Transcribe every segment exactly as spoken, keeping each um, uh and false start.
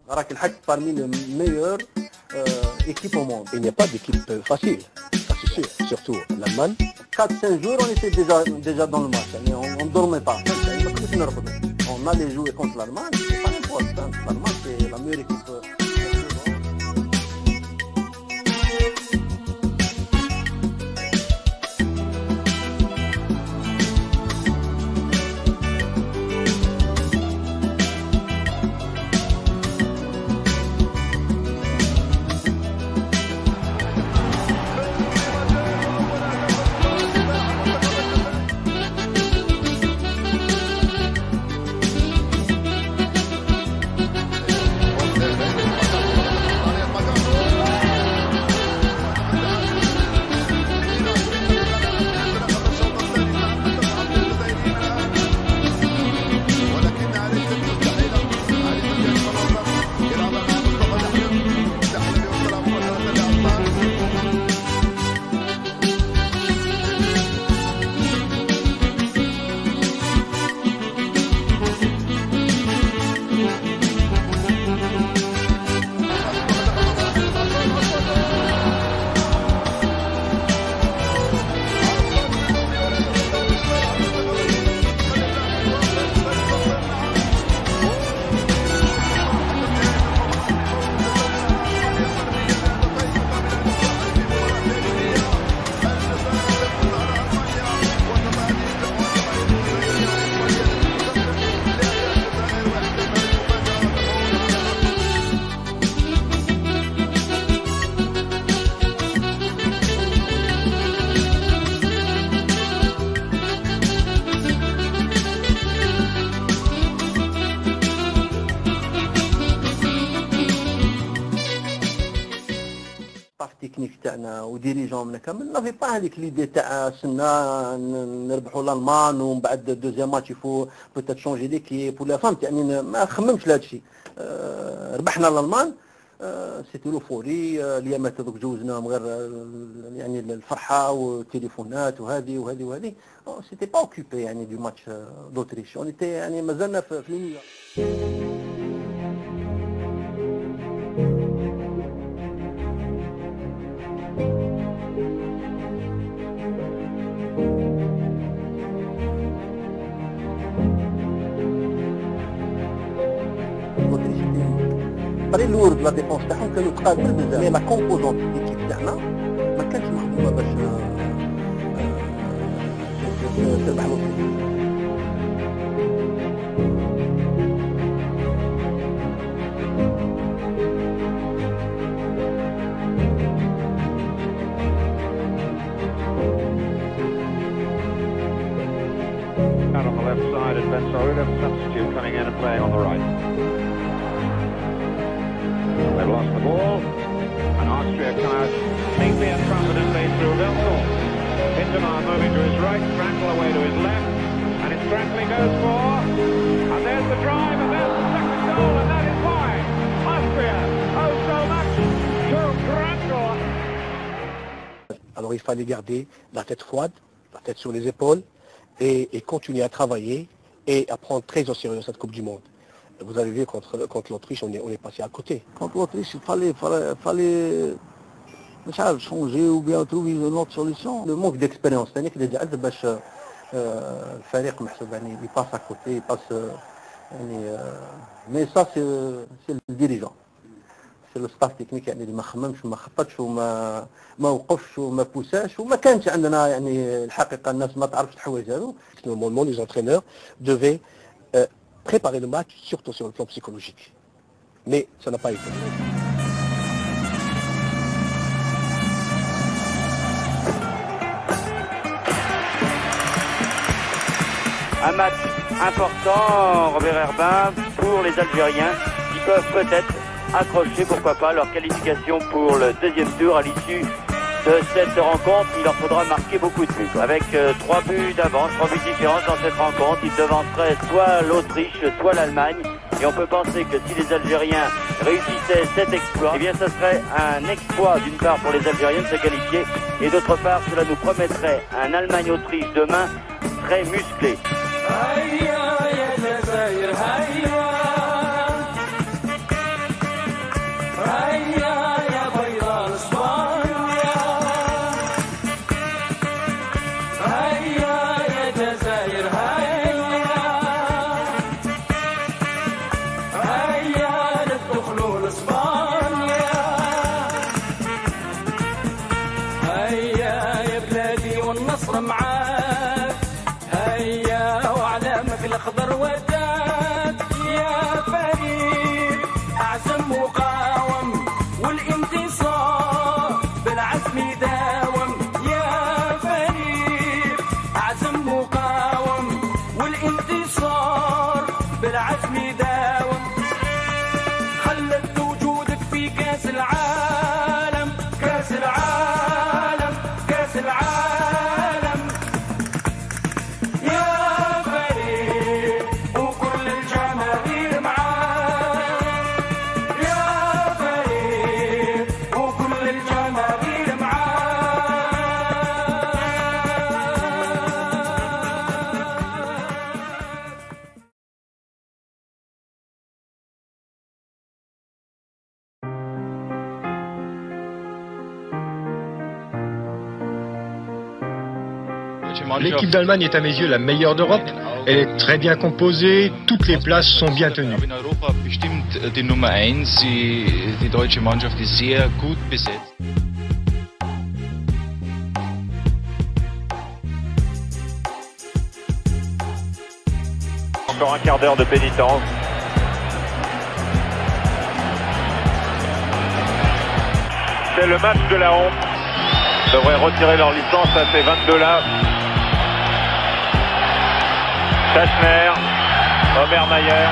راك الحق parmi les meilleures euh, équipes au monde. Il n'y a pas d'équipe facile, ça c'est sûr, surtout l'Allemagne. quatre cinq jours, on était déjà, déjà dans le match, on ne dormait pas. On allait jouer contre l'Allemagne, c'est pas n'importe quoi. L'Allemagne, c'est la meilleure équipe. technique تاعنا وديريجون منا كامل نافي با هذيك ليدي تاع سنا نربحوا الالمان ومن بعد دوزيام ماتش يفو بوتيت شونجي ليكيب ولا فهمت يعني ما خممتش لهذا الشيء. ربحنا الالمان سيتي لوفوري اليامات هذوك جوزناهم غير يعني الفرحه والتليفونات وهذه وهذه وهذه سيتي با اوكوبي يعني دو ماتش دوتريش اون ايتي يعني مازلنا في لينيا. الطريق الاول لا ديفونس تاعهم كانوا تقابل بزاف مي لا كومبوزونت ليكيب تاعنا ما كانش مخدومه باش تربح لوطريش. Out on the left side and Ben Saouda, substitute coming in and playing on the right. They've lost the ball, and Austria come out neatly and confidently through Veltall. Hintermar moving to his right, Strankle away to his left, and it's Strankle goes for, and there's the drive, and there's the second goal, and that is why Austria owe so much to Strankle. Alors il fallait garder la tête froide, la tête sur les épaules, et, et continuer à travailler et à prendre très au sérieux cette Coupe du Monde. Vous avez vu contre, contre l'Autriche, on est, on est passé à côté. Contre l'Autriche, il fallait, fallait, fallait changer ou bien trouver une autre solution. Le manque d'expérience, c'est-à-dire qu'il a dit باش الفريق محسوب يعني il passe à côté, il passe يعني mais ça c'est c'est le dirigeant. C'est le staff technique يعني اللي ما خممش وما خططش وما ما وقفش وما بوساش وما كانش عندنا يعني الحقيقة الناس ما تعرفش الحوايج هذو. Normalement, les entraîneurs devaient euh, préparer le match, surtout sur le plan psychologique. Mais ça n'a pas été. Un match important, Robert Herbin, pour les Algériens qui peuvent peut-être accrocher, pourquoi pas, leur qualification pour le deuxième tour à l'issue de cette rencontre. Il leur faudra marquer beaucoup de buts. Avec euh, trois buts d'avance, trois buts différents dans cette rencontre, ils devanceraient soit l'Autriche, soit l'Allemagne. Et on peut penser que si les Algériens réussissaient cet exploit, eh bien ce serait un exploit d'une part pour les Algériens de se qualifier et d'autre part cela nous promettrait un Allemagne-Autriche demain très musclé. L'équipe d'Allemagne est à mes yeux la meilleure d'Europe. Elle est très bien composée, toutes les places sont bien tenues. Encore un quart d'heure de pénitence. C'est le match de la honte. Ils devraient retirer leur licence à ces vingt-deux là. Tachner, Omer Mayer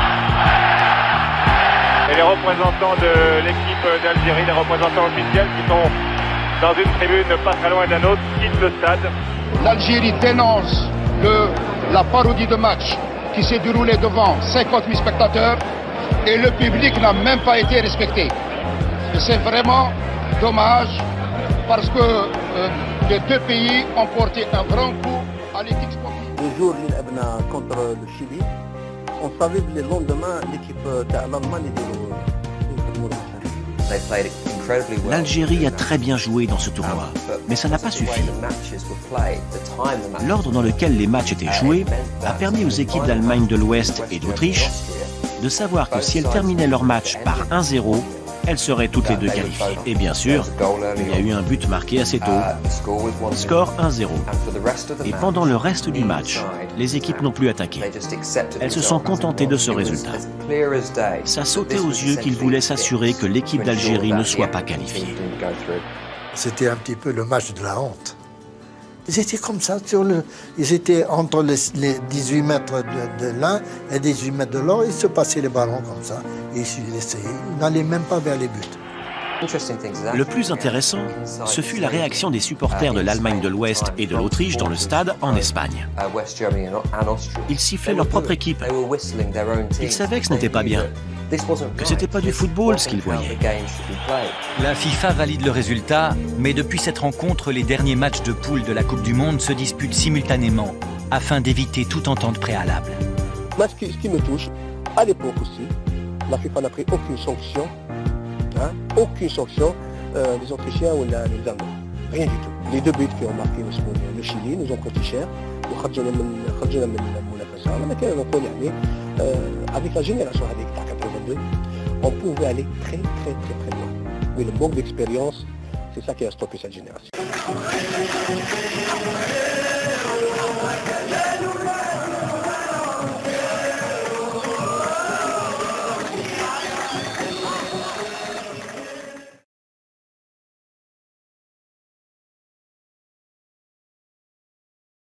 et les représentants de l'équipe d'Algérie, les représentants officiels qui sont dans une tribune pas très loin d'un autre, quittent le stade. L'Algérie dénonce le, la parodie de match qui s'est déroulée devant cinquante mille spectateurs et le public n'a même pas été respecté. Et c'est vraiment dommage parce que euh, les deux pays ont porté un grand coup à l'équipe sportive. Le jour اللي لعبنا contre le Chili, on savait que le lendemain l'équipe de l'Allemagne était L'Algérie a très bien joué dans ce tournoi, mais ça n'a pas suffi. L'ordre dans lequel les matchs étaient joués a permis aux équipes d'Allemagne de l'Ouest et d'Autriche de savoir que si elles terminaient leur match par un zéro, elles seraient toutes les deux qualifiées. Et bien sûr, il y a eu un but marqué assez tôt. Score un zéro. Et pendant le reste du match, les équipes n'ont plus attaqué. Elles se sont contentées de ce résultat. Ça sautait aux yeux qu'ils voulaient s'assurer que l'équipe d'Algérie ne soit pas qualifiée. C'était un petit peu le match de la honte. Ils étaient comme ça, sur le, ils étaient entre les, les dix-huit mètres de, de l'un et dix-huit mètres de l'autre, ils se passaient les ballons comme ça, et ils n'allaient même pas vers les buts. Le plus intéressant, ce fut la réaction des supporters de l'Allemagne de l'Ouest et de l'Autriche dans le stade en Espagne. Ils sifflaient leur propre équipe. Ils savaient que ce n'était pas bien, que c'était pas du football ce qu'ils voyaient. La FIFA valide le résultat, mais depuis cette rencontre, les derniers matchs de poule de la Coupe du Monde se disputent simultanément, afin d'éviter toute entente préalable. Moi, ce qui, ce qui me touche, à l'époque aussi, la FIFA n'a pris aucune sanction, hein, aucune sanction, euh, les Autrichiens ou la, les Allemands. Rien du tout. Les deux buts qui ont marqué le Chili nous ont coûté cher. Avec la génération avec quatre-vingt-deux, on pouvait aller très très très très loin. Mais le manque d'expérience, c'est ça qui a stoppé cette génération.